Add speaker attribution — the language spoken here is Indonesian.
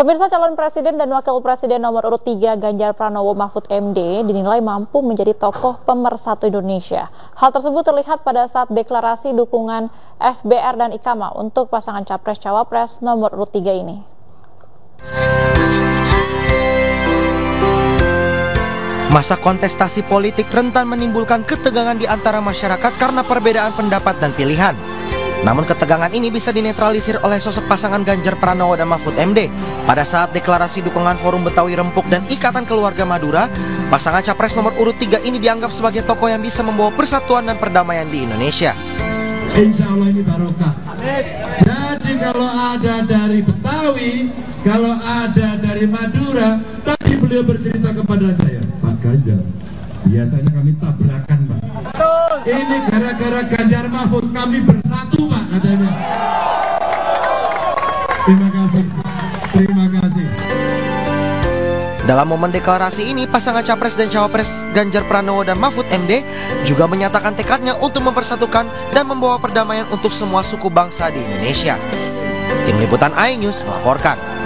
Speaker 1: Pemirsa, calon presiden dan wakil presiden nomor urut 3 Ganjar Pranowo Mahfud MD dinilai mampu menjadi tokoh pemersatu Indonesia. Hal tersebut terlihat pada saat deklarasi dukungan FBR dan Ikama untuk pasangan Capres-Cawapres nomor urut 3 ini.
Speaker 2: Masa kontestasi politik rentan menimbulkan ketegangan di antara masyarakat karena perbedaan pendapat dan pilihan. Namun ketegangan ini bisa dinetralisir oleh sosok pasangan Ganjar Pranowo dan Mahfud MD. Pada saat deklarasi dukungan Forum Betawi Rempuk dan Ikatan Keluarga Madura, pasangan Capres nomor urut 3 ini dianggap sebagai tokoh yang bisa membawa persatuan dan perdamaian di Indonesia.
Speaker 3: Insya Allah ini barokah. Jadi kalau ada dari Betawi, kalau ada dari Madura, tadi beliau bercerita kepada saya, Pak Ganjar, biasanya kami tabrakan, Pak. Ini gara-gara Ganjar Mahfud kami bersatu, Pak, katanya. Terima kasih. Terima kasih.
Speaker 2: Dalam momen deklarasi ini, pasangan Capres dan Cawapres Ganjar Pranowo dan Mahfud MD juga menyatakan tekadnya untuk mempersatukan dan membawa perdamaian untuk semua suku bangsa di Indonesia. Tim Liputan iNews melaporkan.